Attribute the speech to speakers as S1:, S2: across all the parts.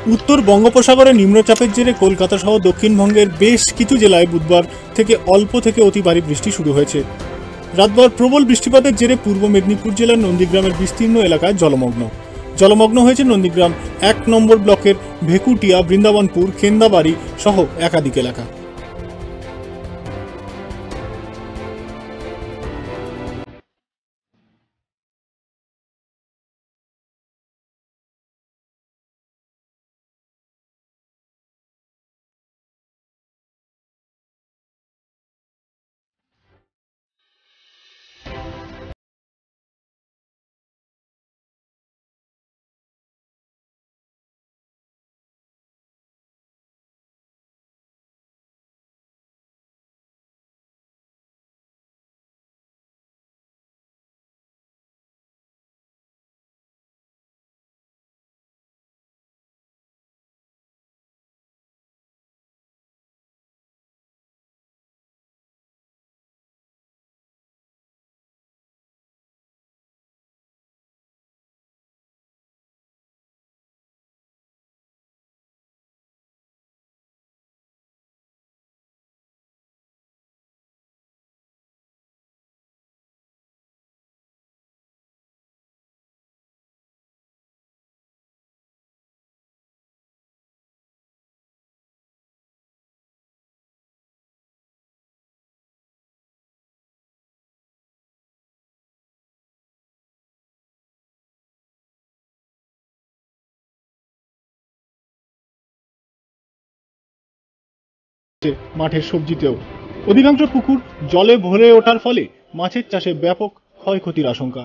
S1: উত্তর বঙ্গোপসাগরে নিম্নচাপের জেরে কলকাতা সহ দক্ষিণবঙ্গের বেশ কিছু জেলায় বুধবার থেকে অল্প থেকে অতি ভারী বৃষ্টি শুরু হয়েছে। রাতভর প্রবল বৃষ্টিপাতের জেরে পূর্ব মেদিনীপুর জেলার নন্দীগ্রামের বিস্তীর্ণ এলাকায় জলমগ্ন হয়েছে নন্দীগ্রাম ১ নম্বর ব্লকের ভেকুটিয়া, বৃন্দাবনপুর, কেন্দাবাড়ি সহ একাধিক এলাকা। মাঠের সবজিতেও অধিকাংশ পুকুর জলে ভরে ওঠার ফলে মাছের চাষে ব্যাপক ক্ষয়ক্ষতির আশঙ্কা।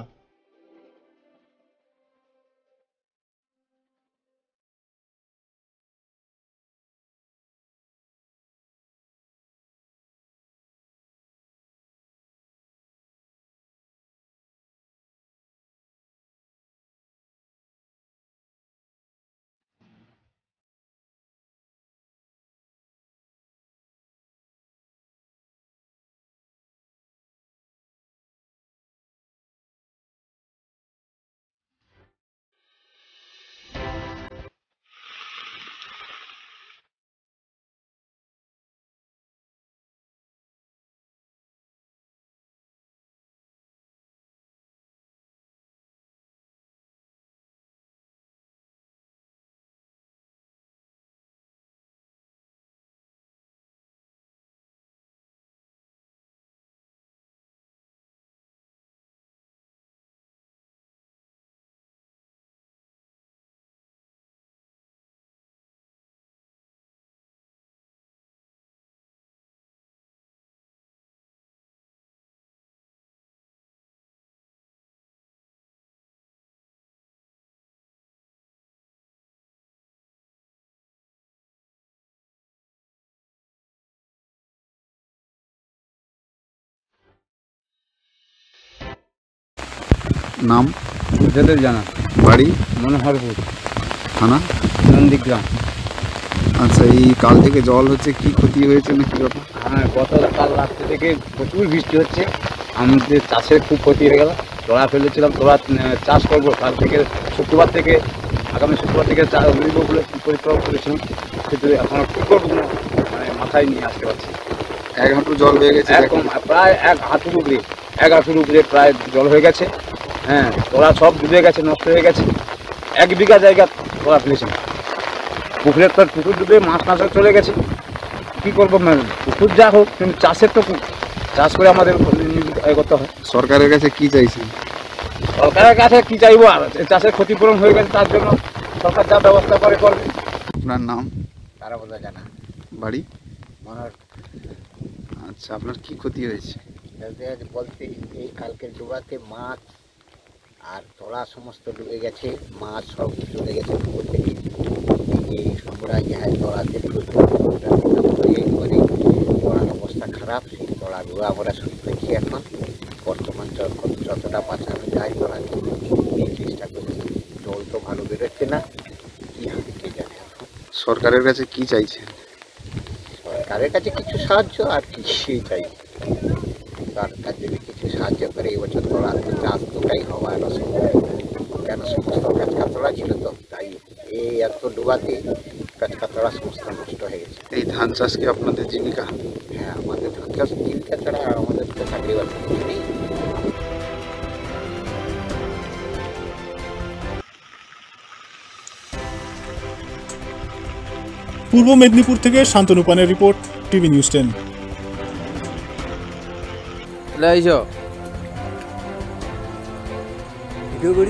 S2: নাম
S3: বুদ্ধদেব জানা,
S2: বাড়ি
S3: মনোহরপুর,
S2: থানা
S3: নন্দীগ্রাম।
S2: আচ্ছা, এই কাল থেকে জল হচ্ছে, কি ক্ষতি হয়েছে না কি ব্যাপার?
S3: হ্যাঁ, কাল রাত্রে থেকে প্রচুর বৃষ্টি হচ্ছে, আমাদের চাষের খুব ক্ষতি হয়ে গেল। তোড়া ফেলেছিলাম, তোড়া চাষ করবো, কাল থেকে আগামী শুক্রবার থেকে পরিক্রমা করেছিলাম, কিন্তু এখন কী করবো মানে মাথায় নিয়ে আসতে পারছি।
S2: 1 হাঁটু জল হয়ে গেছে,
S3: এরকম প্রায় 1 হাঁটুর উপরে প্রায় জল হয়ে গেছে। হ্যাঁ, তোড়া সব ডুবে গেছে, নষ্ট হয়ে গেছে। 1 বিঘা জায়গা তোড়া ফেলেছিলাম, পুকুরের তো পুকুর ডুবে মাছ চলে গেছে। কী করবো, পুকুর যা হোক, কিন্তু চাষের তো চাষ করে আমাদের করতে হয়।
S2: সরকারের কাছে কি চাইছেন?
S3: সরকারের কাছে কি চাইবো, আর চাষের ক্ষতিপূরণ হয়ে গেছে, তার জন্য সরকার যা ব্যবস্থা করে করবে।
S2: আপনার নাম?
S3: তারা বোঝা জানা,
S2: বাড়ি?
S3: মনোহর।
S2: আচ্ছা, আপনার কি ক্ষতি হয়েছে?
S4: বলতে এই কালকের ডুবাতে মাছ আর তোলা সমস্ত ডুবে গেছে, মাছ সব ডুবে গেছে পুকুর থেকে। এই আমরা যাহাই তোলাতে তোলার অবস্থা খারাপ, সেই তোলা ডুবা আমরা শুরু করেছি। এখন বর্তমান যতটা বাঁচানো যায় তোলা এই চেষ্টা করছি। জল তো ভালো বেরোচ্ছে না, কী হবে কে জানে। এখন
S2: সরকারের কাছে কি চাইছেন?
S4: সরকারের কাছে কিছু সাহায্য আর কিছুই চাই। সরকার যদি কিছু সাহায্য করে, এবছর তোলা চাষ দুটাই হওয়ার অসম্ভব, কেন সমস্ত গাছ তোলা ছিল, তো তাই এই এত ডুবাতে কাঁচকাতলা সমস্ত নষ্ট হয়ে গেছে।
S2: এই ধান চাষ কি আপনাদের জীবিকা?
S4: হ্যাঁ, আমাদের ধান চাষ জীবিকা ছাড়া আর আমাদের তো চাকরি বাকরি কিছু নেই।
S1: পূর্ব মেদিনীপুর থেকে শান্তনু পানের রিপোর্ট, টিভি নিউজ 10।
S5: ভিডিও করি।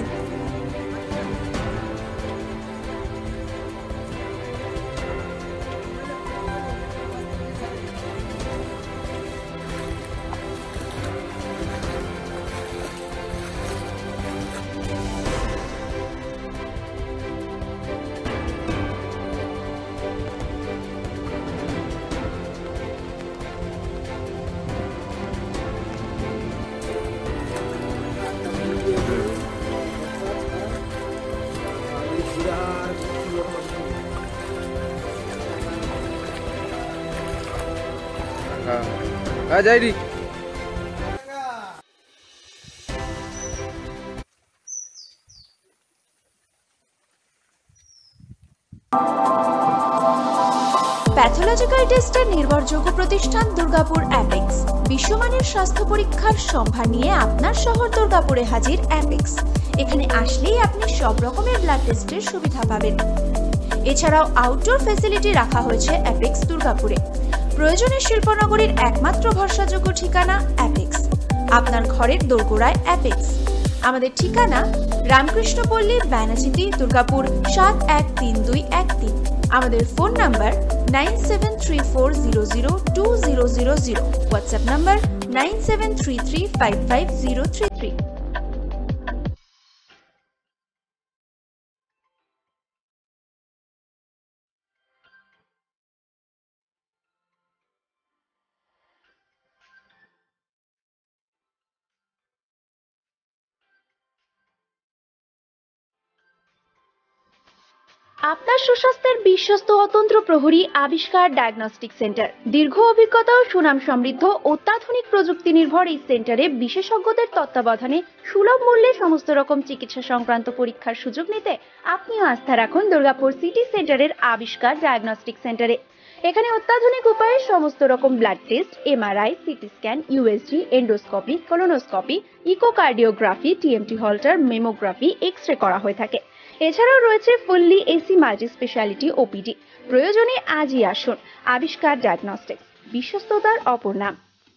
S5: হ্যাঁ, যাই রি।
S6: প্যাথোলজিক্যাল টেস্টের নির্ভরযোগ্য প্রতিষ্ঠান দুর্গাপুর অ্যাপেক্স। বিশ্বমানের স্বাস্থ্য পরীক্ষার সম্ভার নিয়ে আপনার শহর দুর্গাপুরে হাজির অ্যাপেক্স। এখানে আসলেই আপনি সব রকমের ব্লাড টেস্টের সুবিধা পাবেন। এছাড়াও আউটডোর ফ্যাসিলিটি রাখা হয়েছে অ্যাপেক্স দুর্গাপুরে। প্রয়োজনে শিল্পনগরীর একমাত্র ভরসাযোগ্য ঠিকানা অ্যাপেক্স। আপনার ঘরের দোরগোড়ায় অ্যাপেক্স। আমাদের ঠিকানা রামকৃষ্ণপল্লী, ব্যানাচিতি, দুর্গাপুর 713213। আমাদের ফোন নাম্বার 9734002000, হোয়াটসঅ্যাপ নাম্বার 9733550033। আপনার সুস্বাস্থ্যের বিশ্বস্ত অতন্ত্র প্রহরী আবিষ্কার ডায়াগনস্টিক সেন্টার। দীর্ঘ অভিজ্ঞতা ও সুনাম সমৃদ্ধ অত্যাধুনিক প্রযুক্তি নির্ভর এই সেন্টারে বিশেষজ্ঞদের তত্ত্বাবধানে সুলভ মূল্যে সমস্ত রকম চিকিৎসা সংক্রান্ত পরীক্ষার সুযোগ নিতে আপনিও আস্থা রাখুন দুর্গাপুর সিটি সেন্টারের আবিষ্কার ডায়াগনস্টিক সেন্টারে। এখানে অত্যাধুনিক উপায়ে সমস্ত রকম blood test, MRI, CT scan, USG, endoscopy, colonoscopy, echocardiography, TMT Holter, mammography, X-ray করা হয়ে থাকে। এছাড়াও রয়েছে fully AC multi speciality OPD. প্রয়োজনে আজই আসুন আবিষ্কার ডায়াগনস্টিক্স, বিশ্বস্ততার অপর নাম।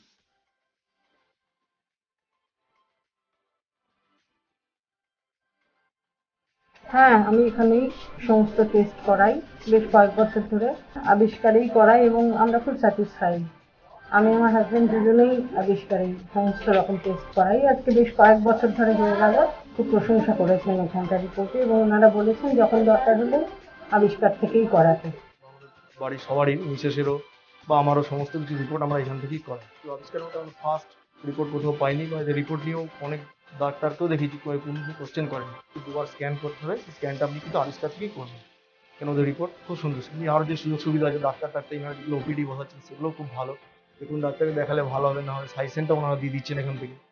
S7: হ্যাঁ, আমি এখানেই সমস্ত টেস্ট করাই, বেশ কয়েক বছর ধরে আবিষ্কারেই করাই এবং আমরা খুব স্যাটিসফাইড। আমি আমার হাজবেন্ড দুজনেই আবিষ্কারেই সমস্ত রকম টেস্ট করাই। আজকে বেশ কয়েক বছর ধরে হয়ে গেল। খুব প্রশংসা করেছেন এখানকার রিপোর্টে এবং ওনারা বলেছেন যখন দরকার হলে আবিষ্কার থেকেই করাতে।
S8: বাড়ির সবারই, মিসেসেরও বা আমারও সমস্ত কিছু রিপোর্ট আমরা এখান থেকেই করাই। তো আবিষ্কার মতো আমি ফার্স্ট রিপোর্ট কোথাও পাইনি, বা রিপোর্ট নিয়েও অনেক ডাক্তারকেও দেখেছি কোনো কোশ্চেন করেন। দুবার স্ক্যান করতে হবে, স্ক্যানটা আপনি কিন্তু আবিষ্কার থেকেই করবেন, কেন ওদের রিপোর্ট খুব সুন্দর। আরও যে সুযোগ সুবিধা আছে, ডাক্তার এখানে যেগুলো ওপিডি বসাচ্ছেন সেগুলোও খুব ভালো। দেখুন ডাক্তারকে দেখালে ভালো হবে, না হবে সাইসেনটা ওনারা দিয়ে দিচ্ছেন এখান থেকে।